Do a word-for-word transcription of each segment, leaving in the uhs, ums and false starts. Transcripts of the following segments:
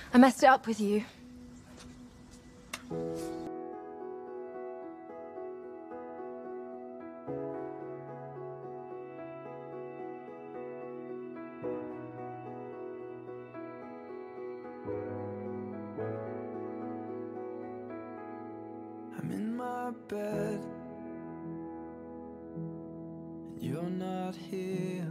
I messed it up with you. I'm in my bed, and you're not here,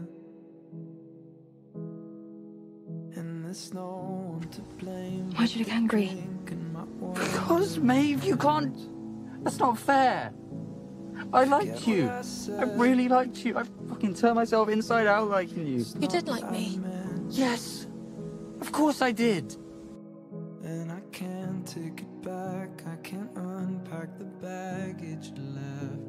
and there's no one to blame. Why'd you look angry? Because, Maeve, you can't... That's not fair. I liked you. I really liked you. I fucking turned myself inside out liking you. You did like me. Yes. Of course I did. And I can't take it back. I can't unpack the baggage left.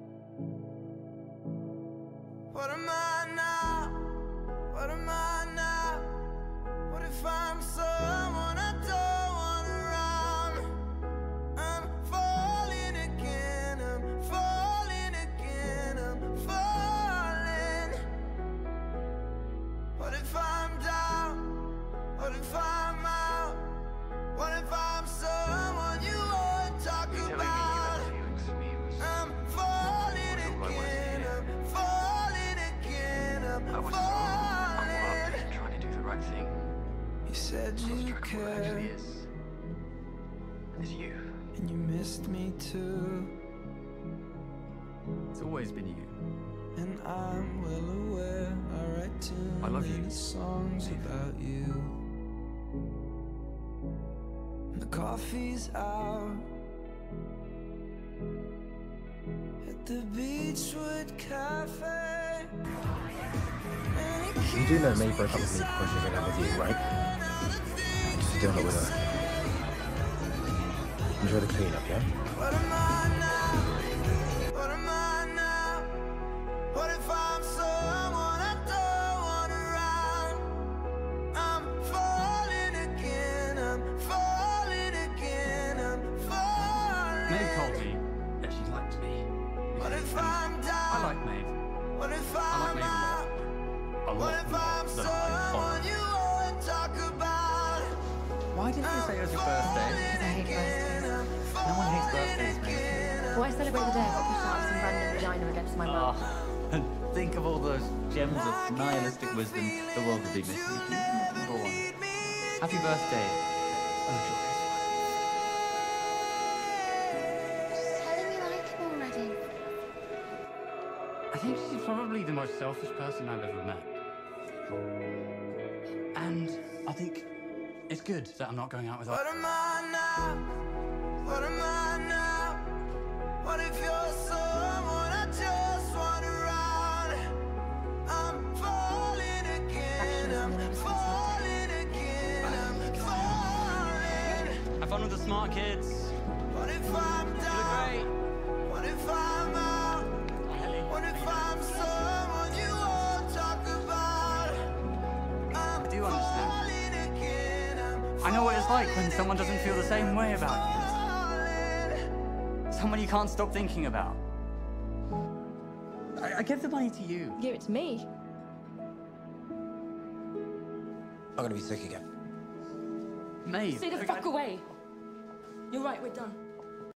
What am I now? What am I now? What if I'm someone I don't want around? I'm falling again, I'm falling again, I'm falling. What if I'm down? What if I'm out? What if I'm someone you won't talk about? I'm falling again, I'm falling again, I'm falling. I was trying to do the right thing. You said you cared, It's you. and you missed me too. It's always been you. And I'm well aware I write too I love you. many songs about you. The coffee's out at the Beachwood Cafe. You do know Mae broke up with me before she broke up with you, right? She's doing it with her. Enjoy the cleanup, yeah? What am I now? What am I now? What if I'm someone I don't want around? I'm falling again, I'm falling again, I'm falling. Maeve told me that she liked me. What if I'm down? I like Maeve. What if I like I'm Maeve out? a lot. A What lot if more I'm than I someone you won't talk about? Why didn't you say it was your birthday? Because I hate birthdays. No one hates birthdays, Maeve. Why celebrate the day I got pushed out of some random vagina against my will? Oh, and think of all those gems of nihilistic wisdom the world would be missing. Go on. Happy birthday. Oh, joyous Just tell him you like him already. one. I think she's probably the most selfish person I've ever met. And I think it's good that I'm not going out with her. What am I now? What am I now? What if you're someone I just want around? I'm falling again, I'm falling again, I'm falling. Have fun with the smart kids. What if I'm down? Great. What if I'm out? What if I'm someone you won't talk about? I'm I do understand. falling again, I'm I know what it's like when someone doesn't feel the same way about falling. you. Someone you can't stop thinking about. I, I give the money to you. Give it to me. I'm gonna be sick again. Maeve. Stay the fuck away. You're right, we're done.